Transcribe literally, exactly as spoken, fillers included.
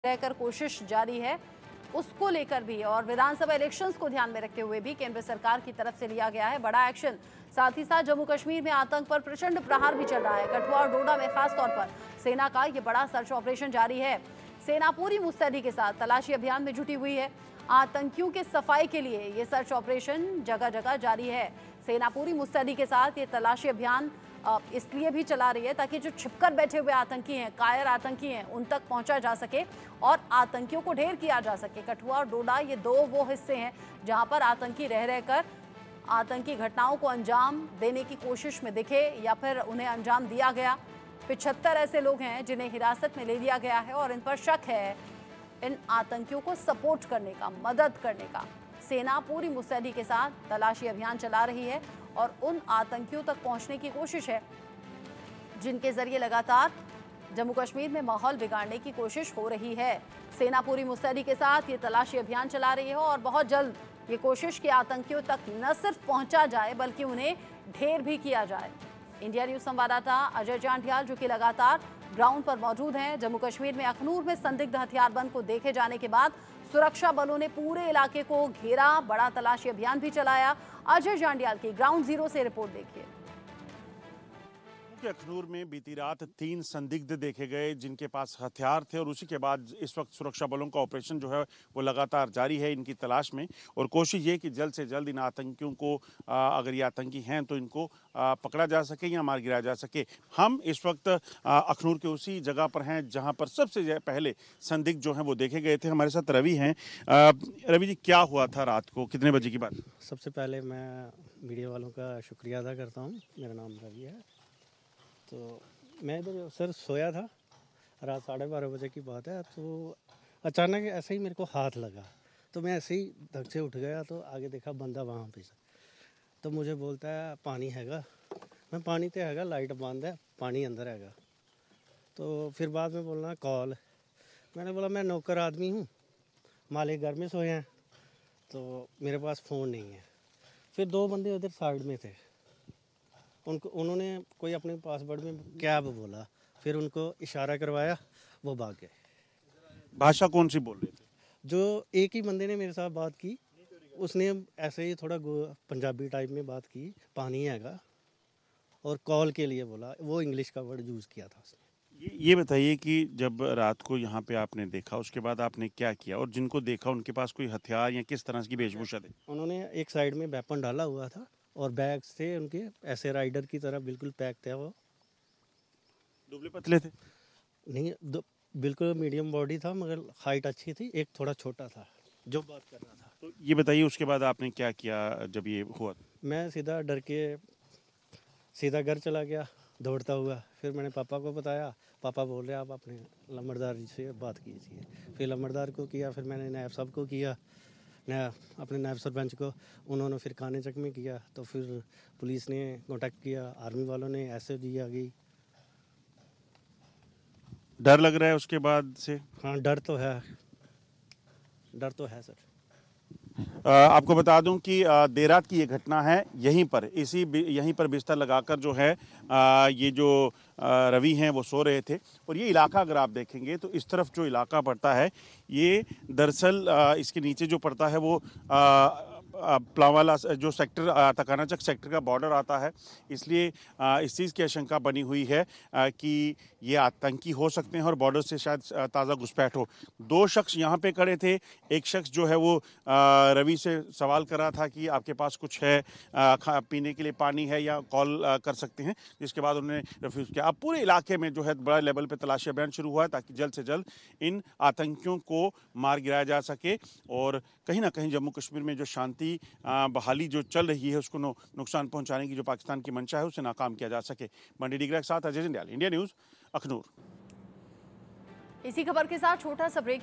रहकर कोशिश जारी है, उसको लेकर भी और विधानसभा इलेक्शंस को ध्यान में रखते हुए भी केंद्र सरकार की तरफ से लिया गया है बड़ा एक्शन। साथ ही साथ जम्मू कश्मीर में आतंक पर प्रचंड प्रहार भी चल रहा है। कठुआ और डोडा में खास तौर पर सेना का ये बड़ा सर्च ऑपरेशन जारी है। सेना पूरी मुस्तैदी के साथ तलाशी अभियान में जुटी हुई है। आतंकियों के सफाई के लिए ये सर्च ऑपरेशन जगह जगह जारी है। सेना पूरी मुस्तैदी के साथ ये तलाशी अभियान इसलिए भी चला रही है ताकि जो छिपकर बैठे हुए आतंकी हैं, कायर आतंकी हैं, उन तक पहुंचा जा सके और आतंकियों को ढेर किया जा सके। कठुआ और डोडा ये दो वो हिस्से हैं जहां पर आतंकी रह रहकर आतंकी घटनाओं को अंजाम देने की कोशिश में दिखे या फिर उन्हें अंजाम दिया गया। पिछहत्तर ऐसे लोग हैं जिन्हें हिरासत में ले लिया गया है और इन पर शक है इन आतंकियों को सपोर्ट करने का, मदद करने का। सेना पूरी मुस्तैदी के साथ तलाशी अभियान चला रही है और उन आतंकियों तक पहुंचने की कोशिश है जिनके जरिए लगातार जम्मू कश्मीर में माहौल बिगाड़ने की कोशिश हो रही है। सेना पूरी मुस्तैदी के साथ ये तलाशी अभियान चला रही है और बहुत जल्द ये कोशिश कि आतंकियों तक न सिर्फ पहुंचा जाए बल्कि उन्हें ढेर भी किया जाए। इंडिया न्यूज संवाददाता अजय जांढियाल जो कि लगातार ग्राउंड पर मौजूद हैं, जम्मू कश्मीर में अखनूर में संदिग्ध हथियारबंद को देखे जाने के बाद सुरक्षा बलों ने पूरे इलाके को घेरा, बड़ा तलाशी अभियान भी चलाया। अजय जांढियाल की ग्राउंड जीरो से रिपोर्ट देखिए। अखनूर में बीती रात तीन संदिग्ध देखे गए जिनके पास हथियार थे और उसी के बाद इस वक्त सुरक्षा बलों का ऑपरेशन जो है वो लगातार जारी है इनकी तलाश में और कोशिश ये कि जल्द से जल्द इन आतंकियों को आ, अगर ये आतंकी हैं तो इनको आ, पकड़ा जा सके या मार गिराया जा सके। हम इस वक्त आ, अखनूर के उसी जगह पर हैं जहां पर सबसे पहले संदिग्ध जो हैं वो देखे गए थे। हमारे साथ रवि हैं। रवि जी, क्या हुआ था रात को, कितने बजे की बात? सबसे पहले मैं मीडिया वालों का शुक्रिया अदा करता हूँ। मेरा नाम रवि है। तो मैं इधर सर सोया था, रात साढ़े बारह बजे की बात है। तो अचानक ऐसे ही मेरे को हाथ लगा तो मैं ऐसे ही धक से उठ गया तो आगे देखा बंदा वहाँ पे। तो मुझे बोलता है पानी हैगा। मैं पानी तो हैगा, लाइट बंद है, पानी अंदर हैगा। तो फिर बाद में बोलना कॉल। मैंने बोला मैं नौकर आदमी हूँ, मालिक घर में सोए हैं तो मेरे पास फ़ोन नहीं है। फिर दो बंदे उधर साइड में थे, उनको उन्होंने कोई अपने पासवर्ड में कैब बोला, फिर उनको इशारा करवाया, वो भाग गए। भाषा कौन सी बोल रहे थे? जो एक ही बंदे ने मेरे साथ बात की, उसने ऐसे ही थोड़ा पंजाबी टाइप में बात की, पानी हैगा, और कॉल के लिए बोला। वो इंग्लिश का वर्ड यूज़ किया था उसने। ये ये बताइए कि जब रात को यहाँ पे आपने देखा उसके बाद आपने क्या किया और जिनको देखा उनके पास कोई हथियार या किस तरह की वेशभूषा थी? उन्होंने एक साइड में वेपन डाला हुआ था और बैग्स थे उनके, ऐसे राइडर की तरह बिल्कुल पैक थे। वो दुबले पतले थे? नहीं, बिल्कुल मीडियम बॉडी था मगर हाइट अच्छी थी। एक थोड़ा छोटा था जो बात कर रहा था। तो ये बताइए उसके बाद आपने क्या किया जब ये हुआ? मैं सीधा डर के सीधा घर चला गया दौड़ता हुआ। फिर मैंने पापा को बताया। पापा बोल रहे आप अपने लम्बरदार से बात कीजिए। फिर लम्बरदार को किया, फिर मैंने नायब साहब को किया, नया अपने नायब सरपंच को। उन्होंने फिर खाने चक में किया। तो फिर पुलिस ने कॉन्टैक्ट किया, आर्मी वालों ने, एस ओ जी आ गई। डर लग रहा है उसके बाद से? हाँ, डर तो है, डर तो है सर। आ, आपको बता दूं कि देर रात की ये घटना है। यहीं पर इसी यहीं पर बिस्तर लगाकर जो है आ, ये जो आ, रवि हैं वो सो रहे थे और ये इलाका अगर आप देखेंगे तो इस तरफ जो इलाका पड़ता है ये दरअसल इसके नीचे जो पड़ता है वो आ, प्लावाला जो सेक्टर तकाना चक सेक्टर का बॉर्डर आता है, इसलिए इस चीज़ की आशंका बनी हुई है कि ये आतंकी हो सकते हैं और बॉर्डर से शायद ताज़ा घुसपैठ हो। दो शख्स यहाँ पे खड़े थे। एक शख्स जो है वो रवि से सवाल कर रहा था कि आपके पास कुछ है, खा पीने के लिए पानी है या कॉल कर सकते हैं, जिसके बाद उन्होंने रिफ्यूज़ किया। अब पूरे इलाके में जो है बड़ा लेवल पे तलाशी अभियान शुरू हुआ है ताकि जल्द से जल्द इन आतंकियों को मार गिराया जा सके और कहीं ना कहीं जम्मू कश्मीर में जो शांति बहाली जो चल रही है उसको नुकसान पहुंचाने की जो पाकिस्तान की मंशा है उसे नाकाम किया जा सके। मंडी डिग्रा के साथ अजय जांढियाल, इंडिया न्यूज़, अखनूर। इसी खबर के साथ छोटा सा ब्रेक।